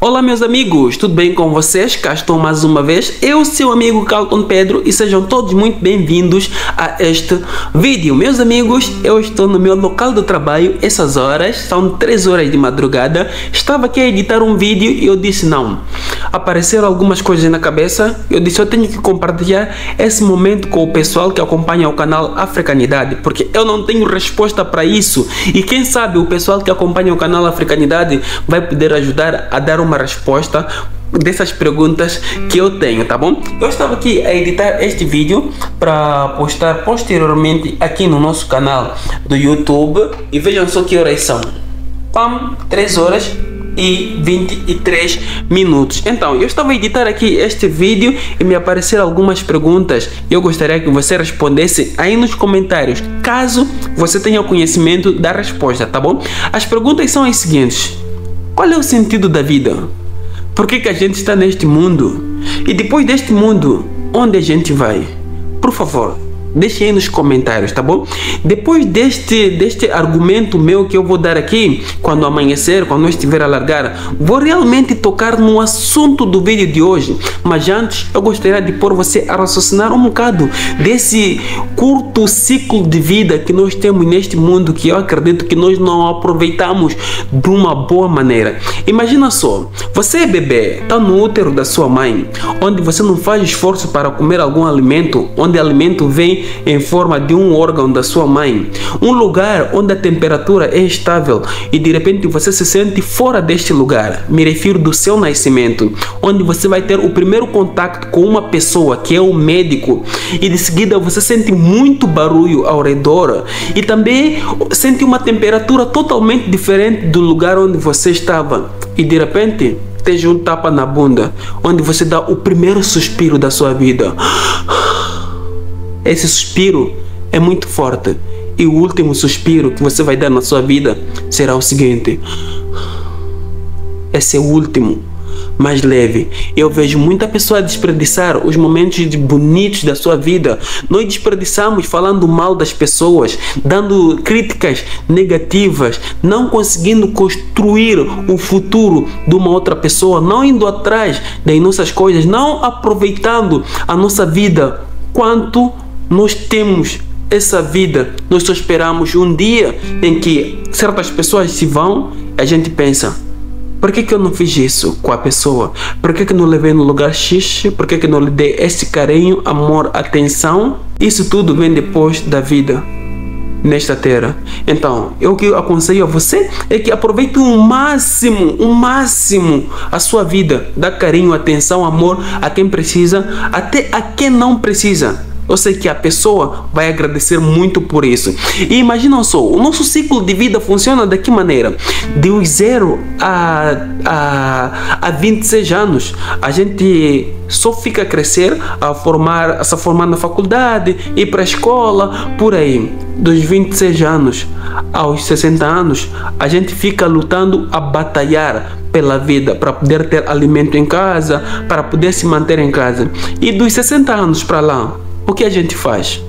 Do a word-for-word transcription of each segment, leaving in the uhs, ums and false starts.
Olá meus amigos, tudo bem com vocês? Cá estou mais uma vez, eu seu amigo Calton Pedro e sejam todos muito bem-vindos a este vídeo. Meus amigos, eu estou no meu local de trabalho, essas horas, são três horas de madrugada, estava aqui a editar um vídeo e eu disse não. Apareceram algumas coisas na cabeça, eu disse eu tenho que compartilhar esse momento com o pessoal que acompanha o canal Africanidade, porque eu não tenho resposta para isso e quem sabe o pessoal que acompanha o canal Africanidade vai poder ajudar a dar uma resposta dessas perguntas que eu tenho, tá bom? Eu estava aqui a editar este vídeo para postar posteriormente aqui no nosso canal do YouTube e vejam só que horas são. Pam, três horas e vinte e três minutos. Então, eu estava a editar aqui este vídeo e me apareceram algumas perguntas e eu gostaria que você respondesse aí nos comentários, caso você tenha conhecimento da resposta, tá bom? As perguntas são as seguintes: qual é o sentido da vida? Por que que a gente está neste mundo? E depois deste mundo, onde a gente vai? Por favor, deixe aí nos comentários, tá bom? Depois deste, deste argumento meu que eu vou dar aqui, quando amanhecer, quando eu estiver a largar, vou realmente tocar no assunto do vídeo de hoje. Mas antes, eu gostaria de pôr você a raciocinar um bocado desse curto ciclo de vida que nós temos neste mundo, que eu acredito que nós não aproveitamos de uma boa maneira. Imagina só, você é bebê, está no útero da sua mãe, onde você não faz esforço para comer algum alimento, onde o alimento vem em forma de um órgão da sua mãe, um lugar onde a temperatura é estável e de repente você se sente fora deste lugar. Me refiro do seu nascimento, onde você vai ter o primeiro contato com uma pessoa que é o médico e de seguida você sente muito barulho ao redor e também sente uma temperatura totalmente diferente do lugar onde você estava e de repente tem um tapa na bunda, onde você dá o primeiro suspiro da sua vida. Esse suspiro é muito forte e o último suspiro que você vai dar na sua vida será o seguinte: esse é o último, mais leve. Eu vejo muita pessoa desperdiçar os momentos bonitos da sua vida. Nós desperdiçamos falando mal das pessoas, dando críticas negativas, não conseguindo construir o futuro de uma outra pessoa, não indo atrás das nossas coisas, não aproveitando a nossa vida. Quanto nós temos essa vida, nós só esperamos um dia em que certas pessoas se vão e a gente pensa: por que que eu não fiz isso com a pessoa? Por que que não levei no lugar X? Por que que não lhe dei esse carinho, amor, atenção? Isso tudo vem depois da vida nesta terra. Então, eu que aconselho a você é que aproveite o máximo, o máximo a sua vida. Dá carinho, atenção, amor a quem precisa, até a quem não precisa. Eu sei que a pessoa vai agradecer muito por isso. E imaginam só, o nosso ciclo de vida funciona de que maneira? De os zero a, a, a vinte e seis anos. A gente só fica a crescer, a, formar, a se formar na faculdade, ir para a escola, por aí. Dos vinte e seis anos aos sessenta anos, a gente fica lutando a batalhar pela vida, para poder ter alimento em casa, para poder se manter em casa. E dos sessenta anos para lá, o que a gente faz?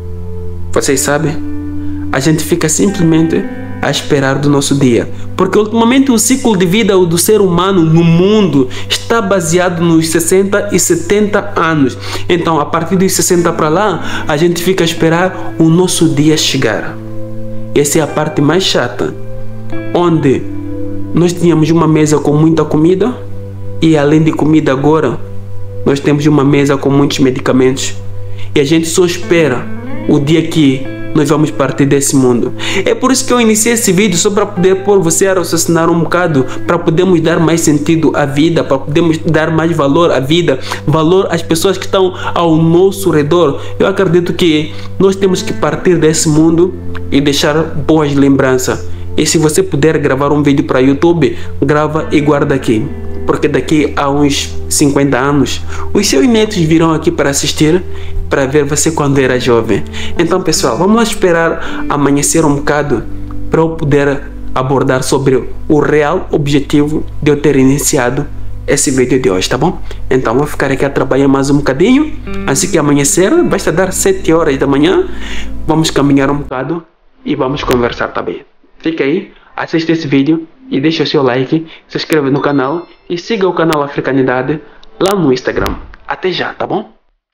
Vocês sabem? A gente fica simplesmente a esperar do nosso dia, porque ultimamente o ciclo de vida do ser humano no mundo está baseado nos sessenta e setenta anos. Então, a partir dos sessenta para lá, a gente fica a esperar o nosso dia chegar. Essa é a parte mais chata, onde nós tínhamos uma mesa com muita comida e além de comida agora, nós temos uma mesa com muitos medicamentos. E a gente só espera o dia que nós vamos partir desse mundo. É por isso que eu iniciei esse vídeo, só para poder pôr você a raciocinar um bocado, para podermos dar mais sentido à vida, para podermos dar mais valor à vida, valor às pessoas que estão ao nosso redor. Eu acredito que nós temos que partir desse mundo e deixar boas lembranças. E se você puder gravar um vídeo para YouTube, grava e guarda aqui. Porque daqui a uns cinquenta anos, os seus netos virão aqui para assistir, para ver você quando era jovem. Então pessoal, vamos lá esperar amanhecer um bocado para eu poder abordar sobre o real objetivo de eu ter iniciado esse vídeo de hoje, tá bom? Então vou ficar aqui a trabalhar mais um bocadinho, assim que amanhecer, basta dar sete horas da manhã, vamos caminhar um bocado e vamos conversar também. Fica aí, assista esse vídeo e deixa o seu like, se inscreve no canal e siga o canal Africanidade lá no Instagram. Até já, tá bom?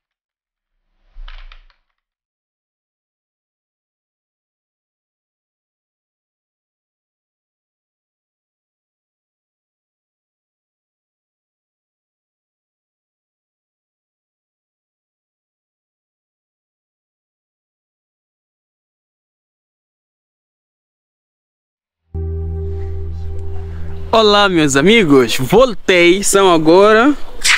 Olá, meus amigos, voltei, são agora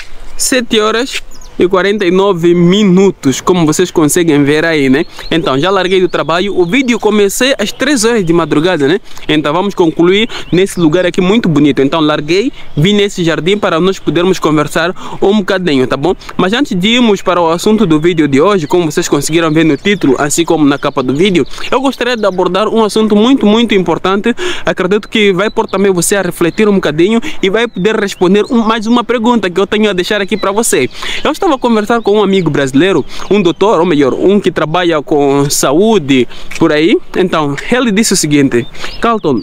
sete horas e quarenta e nove minutos, como vocês conseguem ver aí, né? Então, já larguei do trabalho, o vídeo comecei às três horas de madrugada, né? Então, vamos concluir nesse lugar aqui muito bonito. Então, larguei, vim nesse jardim para nós podermos conversar um bocadinho, tá bom? Mas antes de irmos para o assunto do vídeo de hoje, como vocês conseguiram ver no título, assim como na capa do vídeo, eu gostaria de abordar um assunto muito, muito importante. Acredito que vai pôr também você a refletir um bocadinho e vai poder responder um, mais uma pergunta que eu tenho a deixar aqui para você. Eu estava a conversar com um amigo brasileiro, um doutor, ou melhor, um que trabalha com saúde por aí. Então, ele disse o seguinte: Carlton,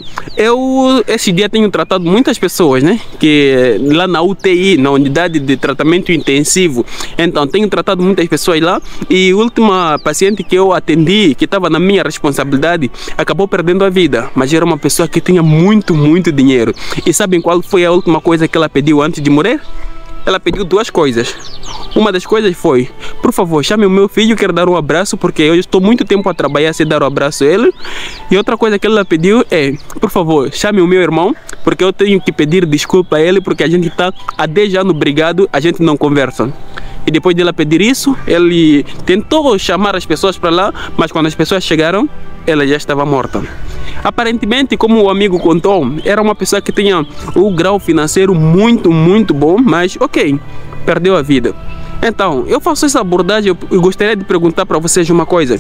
eu esse dia tenho tratado muitas pessoas, né? Que lá na U T I, na unidade de tratamento intensivo, então tenho tratado muitas pessoas lá, e a última paciente que eu atendi, que estava na minha responsabilidade, acabou perdendo a vida, mas era uma pessoa que tinha muito, muito dinheiro. E sabem qual foi a última coisa que ela pediu antes de morrer? Ela pediu duas coisas. Uma das coisas foi: por favor, chame o meu filho, quero dar um abraço, porque eu estou muito tempo a trabalhar sem dar um abraço a ele. E outra coisa que ela pediu é: por favor, chame o meu irmão, porque eu tenho que pedir desculpa a ele, porque a gente está há dez anos brigado, a gente não conversa. E depois dela pedir isso, ele tentou chamar as pessoas para lá, mas quando as pessoas chegaram, ela já estava morta. Aparentemente, como o amigo contou, era uma pessoa que tinha um grau financeiro muito, muito bom, mas ok, perdeu a vida. Então, eu faço essa abordagem e gostaria de perguntar para vocês uma coisa: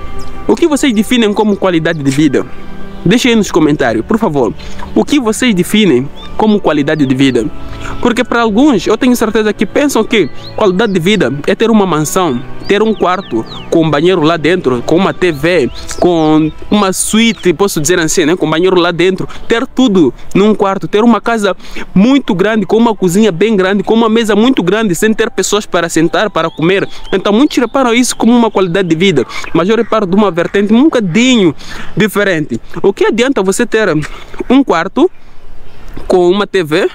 o que vocês definem como qualidade de vida? Deixem aí nos comentários, por favor. O que vocês definem como qualidade de vida? Porque para alguns, eu tenho certeza que pensam que qualidade de vida é ter uma mansão, ter um quarto com um banheiro lá dentro, com uma T V, com uma suíte, posso dizer assim, né? Com um banheiro lá dentro, ter tudo num quarto, ter uma casa muito grande, com uma cozinha bem grande, com uma mesa muito grande, sem ter pessoas para sentar, para comer. Então muitos reparam isso como uma qualidade de vida, mas eu reparo de uma vertente um bocadinho diferente. O que adianta você ter um quarto com uma T V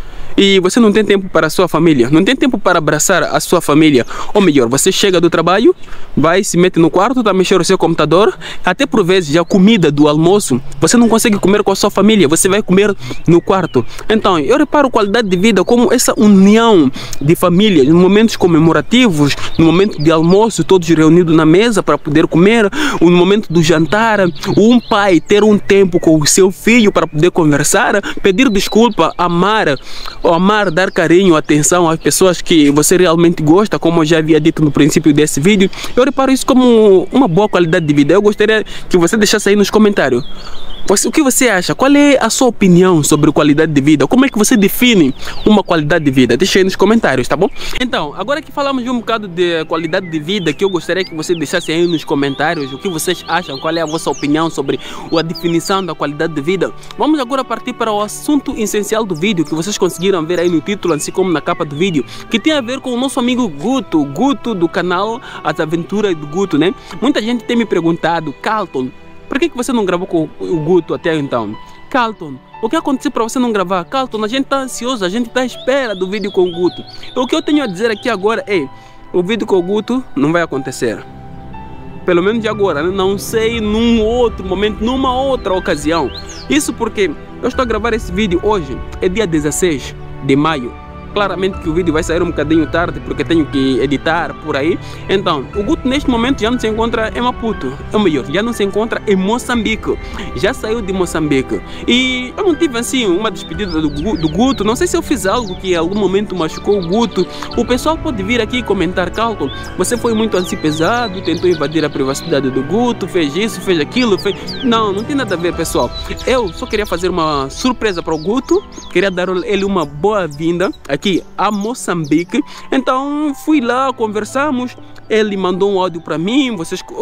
e você não tem tempo para a sua família, não tem tempo para abraçar a sua família? Ou melhor, você chega do trabalho, vai, se mete no quarto, tá mexendo no seu computador, até por vezes a comida do almoço, você não consegue comer com a sua família, você vai comer no quarto. Então, eu reparo qualidade de vida como essa união de família, em momentos comemorativos, no momento de almoço, todos reunidos na mesa para poder comer, no momento do jantar, um pai ter um tempo com o seu filho para poder conversar, pedir desculpa, amar, amar, dar carinho, atenção às pessoas que você realmente gosta, como eu já havia dito no princípio desse vídeo. Eu reparo isso como uma boa qualidade de vida. Eu gostaria que você deixasse aí nos comentários o que você acha, qual é a sua opinião sobre qualidade de vida, como é que você define uma qualidade de vida? Deixa aí nos comentários, tá bom? Então, agora que falamos de um bocado de qualidade de vida, que eu gostaria que você deixasse aí nos comentários o que vocês acham, qual é a vossa opinião sobre a definição da qualidade de vida. Vamos agora partir para o assunto essencial do vídeo, que vocês conseguiram ver aí no título, assim como na capa do vídeo, que tem a ver com o nosso amigo Guto, Guto do canal As Aventuras do Guto, né? Muita gente tem me perguntado: Carlton, por que que você não gravou com o Guto até então? Carlton, o que aconteceu para você não gravar? Carlton, a gente está ansioso, a gente está à espera do vídeo com o Guto. O que eu tenho a dizer aqui agora é: o vídeo com o Guto não vai acontecer. Pelo menos de agora, né? Não sei num outro momento, numa outra ocasião. Isso porque eu estou a gravar esse vídeo hoje, é dia dezesseis de maio. Claramente que o vídeo vai sair um bocadinho tarde, porque tenho que editar por aí. Então, o Guto neste momento já não se encontra em Maputo, ou melhor, já não se encontra em Moçambique. Já saiu de Moçambique. E eu não tive assim uma despedida do, do Guto. Não sei se eu fiz algo que em algum momento machucou o Guto. O pessoal pode vir aqui e comentar: Carlton, você foi muito assim pesado, tentou invadir a privacidade do Guto, fez isso, fez aquilo, fez... Não, não tem nada a ver, pessoal. Eu só queria fazer uma surpresa para o Guto, queria dar ele uma boa-vinda aqui a Moçambique. Então fui lá, conversamos, ele mandou um áudio para mim, vocês, eu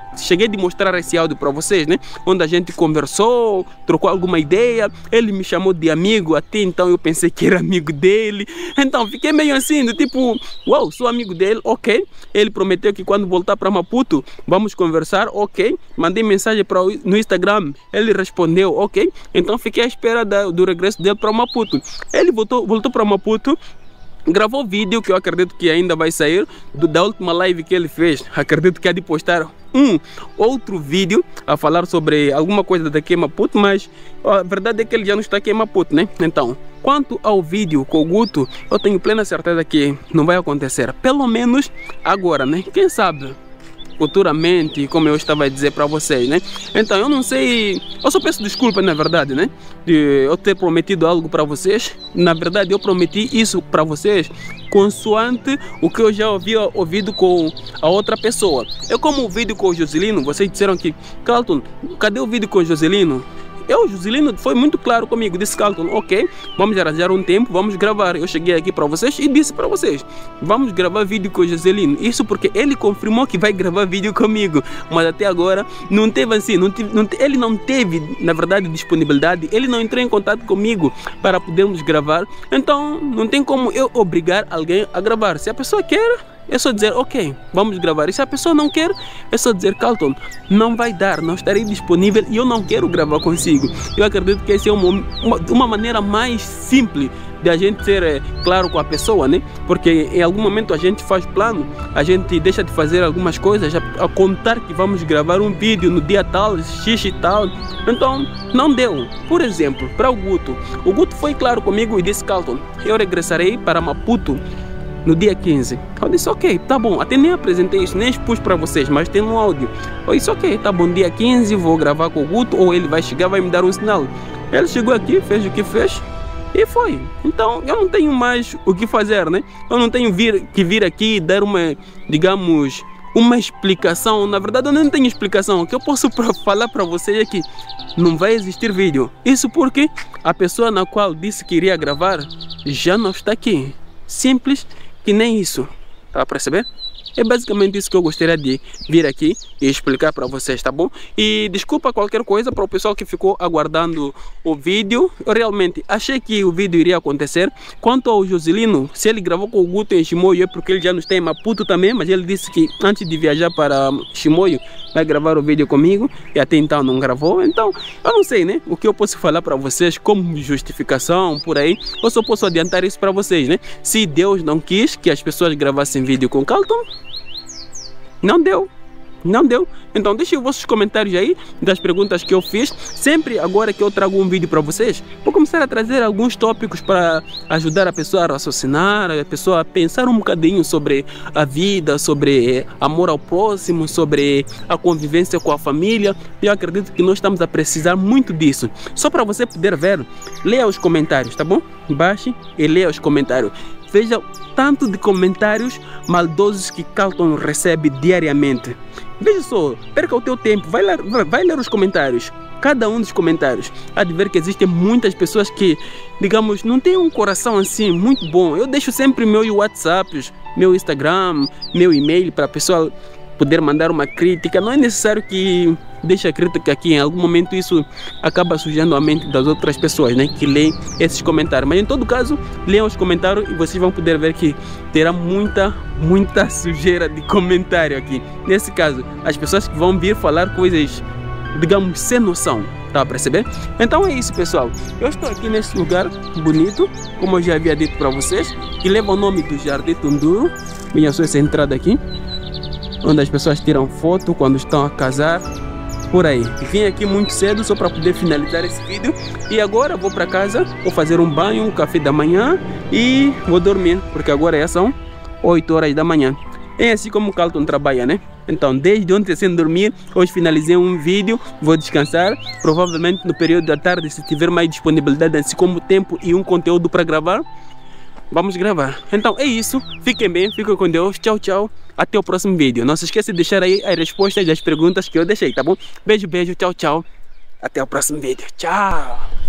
cheguei de mostrar esse áudio para vocês, né? Onde a gente conversou, trocou alguma ideia, ele me chamou de amigo, até então eu pensei que era amigo dele. Então fiquei meio assim, do tipo, uau, wow, sou amigo dele, ok. Ele prometeu que quando voltar para Maputo, vamos conversar, ok. Mandei mensagem pra, no Instagram, ele respondeu, ok. Então fiquei à espera da, do regresso dele para Maputo. Ele voltou, voltou para Maputo, gravou vídeo que eu acredito que ainda vai sair do, da última live que ele fez. Acredito que há de postar um outro vídeo a falar sobre alguma coisa daqui em Maputo, mas a verdade é que ele já não está aqui em Maputo, né? Então, quanto ao vídeo com o Guto, eu tenho plena certeza que não vai acontecer, pelo menos agora, né? Quem sabe futuramente, como eu estava a dizer para vocês, né? Então eu não sei, eu só peço desculpa, na verdade, né? De eu ter prometido algo para vocês. Na verdade eu prometi isso para vocês consoante o que eu já havia ouvido com a outra pessoa. Eu, como o vídeo com o Joselino, vocês disseram que, Carlton, cadê o vídeo com o Joselino? Eu, o Joselino foi muito claro comigo, disse, Carlton, ok, vamos arranjar um tempo, vamos gravar. Eu cheguei aqui para vocês e disse para vocês, vamos gravar vídeo com o Joselino. Isso porque ele confirmou que vai gravar vídeo comigo, mas até agora não teve assim, não teve, não, ele não teve, na verdade, disponibilidade, ele não entrou em contato comigo para podermos gravar. Então não tem como eu obrigar alguém a gravar. Se a pessoa quer, é só dizer, ok, vamos gravar. E se a pessoa não quer, é só dizer, Carlton, não vai dar, não estarei disponível e eu não quero gravar consigo. Eu acredito que essa é uma, uma, uma maneira mais simples de a gente ser é, claro com a pessoa, né? Porque em algum momento a gente faz plano, a gente deixa de fazer algumas coisas, a, a contar que vamos gravar um vídeo no dia tal, x e tal. Então, não deu. Por exemplo, para o Guto. O Guto foi claro comigo e disse, Carlton, eu regressarei para Maputo no dia quinze. Eu disse, ok, tá bom. Até nem apresentei isso, nem expus para vocês, mas tem um áudio. Eu disse, ok, tá bom, dia quinze vou gravar com o Guto, ou ele vai chegar, vai me dar um sinal. Ele chegou aqui, fez o que fez e foi. Então eu não tenho mais o que fazer, né? Eu não tenho vir, que vir aqui e dar uma, digamos, uma explicação. Na verdade eu não tenho explicação. O que eu posso pra falar para vocês é que não vai existir vídeo. Isso porque a pessoa na qual disse que iria gravar já não está aqui. Simples que nem isso, tá a perceber? É basicamente isso que eu gostaria de vir aqui e explicar para vocês, tá bom? E desculpa qualquer coisa para o pessoal que ficou aguardando o vídeo. Eu realmente achei que o vídeo iria acontecer. Quanto ao Joselino, se ele gravou com o Guto em Chimoio é porque ele já não está em Maputo também, mas ele disse que antes de viajar para Chimoio vai gravar o vídeo comigo e até então não gravou. Então eu não sei, né, o que eu posso falar para vocês como justificação por aí. Eu só posso adiantar isso para vocês, né? Se Deus não quis que as pessoas gravassem vídeo com Carlton, não deu, não deu. Então deixem os vossos comentários aí das perguntas que eu fiz. Sempre agora que eu trago um vídeo para vocês, vou começar a trazer alguns tópicos para ajudar a pessoa a raciocinar, a pessoa a pensar um bocadinho sobre a vida, sobre amor ao próximo, sobre a convivência com a família. Eu acredito que nós estamos a precisar muito disso. Só para você poder ver, leia os comentários, tá bom? Baixe e leia os comentários. Veja tanto de comentários maldosos que Carlton recebe diariamente. Veja só, perca o teu tempo, vai ler, vai ler os comentários. Cada um dos comentários. Há de ver que existem muitas pessoas que, digamos, não têm um coração assim muito bom. Eu deixo sempre meu WhatsApp, meu Instagram, meu e-mail para a pessoa poder mandar uma crítica. Não é necessário que deixe a crítica aqui. Em algum momento isso acaba sujando a mente das outras pessoas, né, que leem esses comentários. Mas em todo caso, leiam os comentários e vocês vão poder ver que terá muita, muita sujeira de comentário aqui. Nesse caso, as pessoas que vão vir falar coisas, digamos, sem noção. Tá a perceber? Então é isso, pessoal. Eu estou aqui nesse lugar bonito, como eu já havia dito para vocês, que leva o nome do Jardim Tunduro. Minha só essa entrada aqui, onde as pessoas tiram foto quando estão a casar, por aí. Vim aqui muito cedo só para poder finalizar esse vídeo. E agora vou para casa, vou fazer um banho, um café da manhã e vou dormir, porque agora são oito horas da manhã. É assim como o Carlton trabalha, né? Então, desde ontem sem dormir, hoje finalizei um vídeo, vou descansar. Provavelmente no período da tarde, se tiver mais disponibilidade, assim como tempo e um conteúdo para gravar, vamos gravar. Então é isso, fiquem bem, fiquem com Deus, tchau, tchau, até o próximo vídeo. Não se esqueça de deixar aí as respostas das perguntas que eu deixei, tá bom? Beijo, beijo, tchau, tchau, até o próximo vídeo, tchau.